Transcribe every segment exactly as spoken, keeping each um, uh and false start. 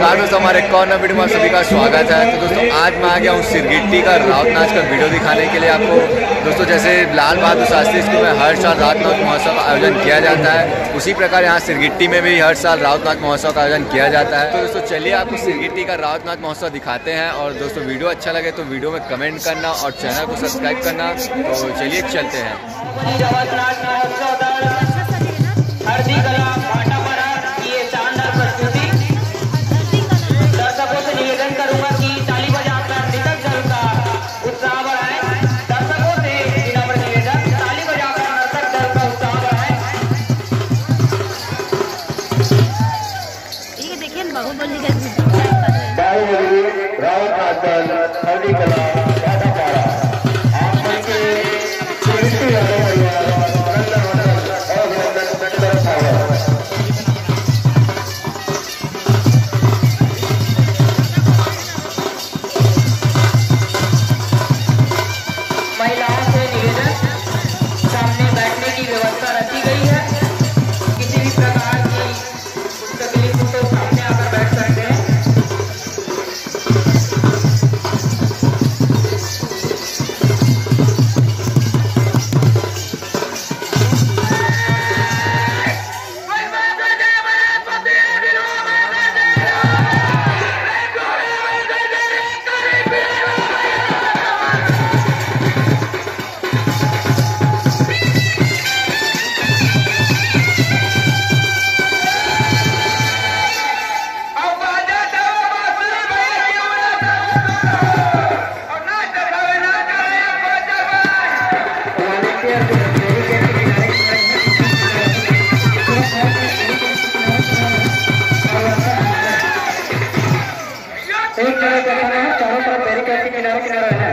नमस्कार दोस्तों, हमारे एक और नए वीडियो में सभी का स्वागत है। तो दोस्तों आज मैं आ गया हूँ सिरगिट्टी का राउत नाच का वीडियो दिखाने के लिए आपको। दोस्तों जैसे लाल बहादुर शास्त्री स्कूल में हर साल राउत नाच महोत्सव का आयोजन किया जाता है, उसी प्रकार यहाँ सिरगिट्टी में भी हर साल राउत नाच महोत्सव का आयोजन किया जाता है। तो दोस्तों चलिए आपको सिरगिट्टी का राउत नाच महोत्सव दिखाते हैं। और दोस्तों वीडियो अच्छा लगे तो वीडियो में कमेंट करना और चैनल को सब्सक्राइब करना। तो चलिए चलते हैं। दर्शकों से निवेदन करूंगा कि ताली बजाकर नृतक दल का उत्साह बढ़ाएं। दर्शकों से विनम्र निवेदन, ताली बजाकर नृतक दल का उत्साह बढ़ाएं। ये देखिए बाहुबली का बाहुबली रावत नाच दल हल्दी कला भाटापारा आप सबके सिरगिट्टी वाले परिवार नंदन मंडल और नंदन मंडल सागर महिलाओं से निवेदन, सामने बैठने की व्यवस्था रखी गई है। किसी भी प्रकार की तकलीफ हो तो सामने आकर बैठ सकते हैं। एक जगह करना है, चारों तरफ बैरिकेड के किनारे किनारे है।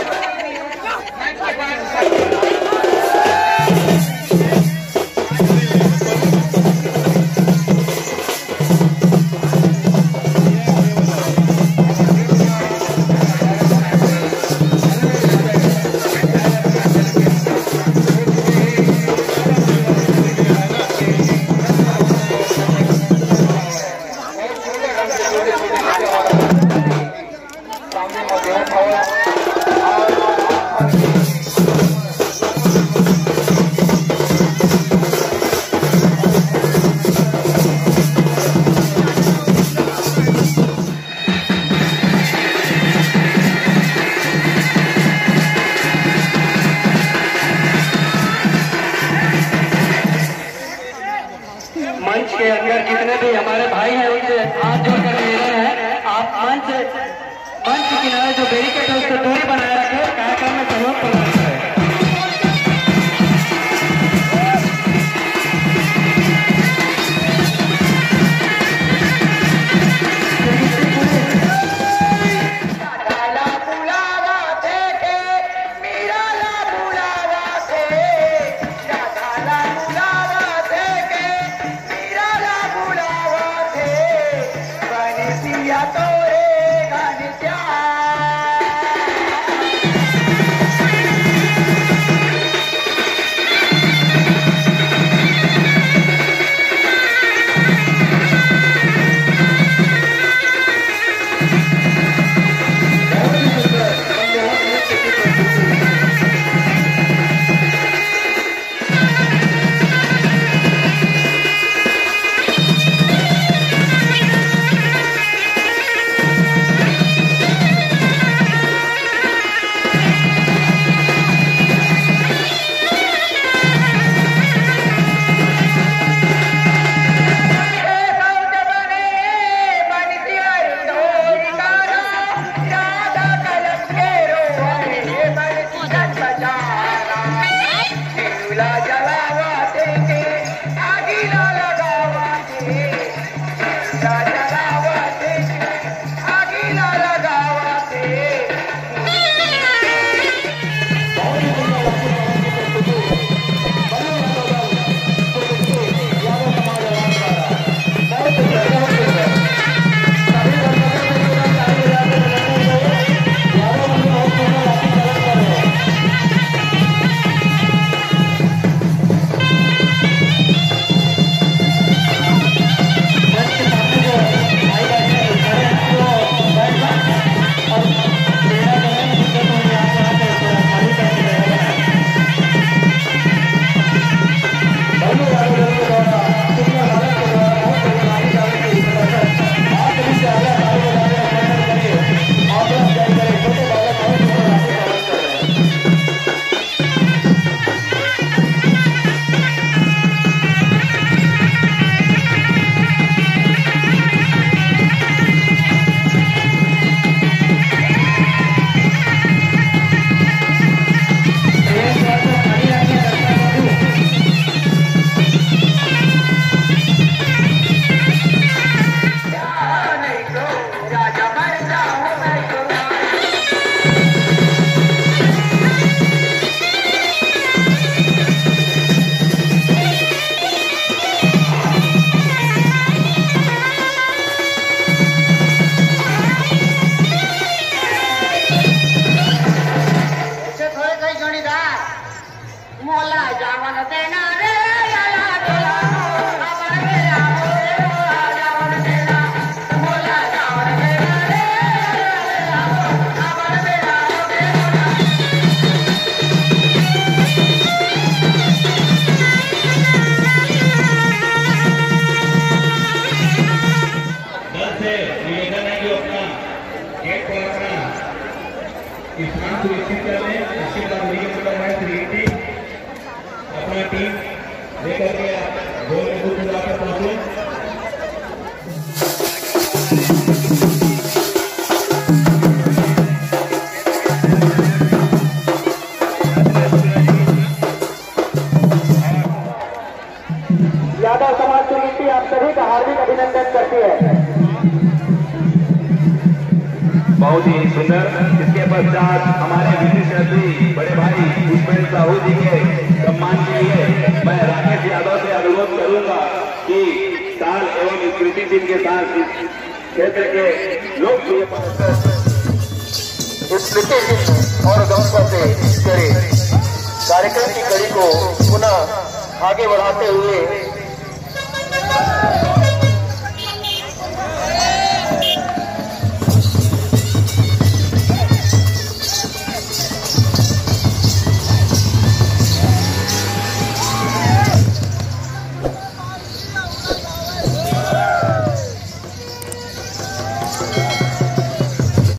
Thank you. मंच के अंदर जितने भी हमारे भाई हैं उनसे हाथ जोड़कर ले रहे हैं, आप मंच मंच के किनारे जो बैरिकेड है उससे दूरी बनाए रखें, कार्यक्रम में सहयोग प्रदान करें। सुनिश्चित कर लें। इसके बाद मीडियम नंबर है थ्री एटी अपना टीम लेकर के गोल में बुक पूरा कर पहुंचे। यादव समाज समिति आप सभी का हार्दिक अभिनंदन करती है। बहुत ही सुंदर। इसके पश्चात हमारे विशिष्ट अतिथि बड़े भाई पुष्पेंद्र साहू जी के सम्मान के लिए मैं राकेश यादव से अनुरोध करूंगा कि ताल एवं स्मृति चिन्ह के साथ इस क्षेत्र के लोकप्रिय स्मृति चिन्ह और गौरव से करे कार्यक्रम की कड़ी को पुनः आगे बढ़ाते हुए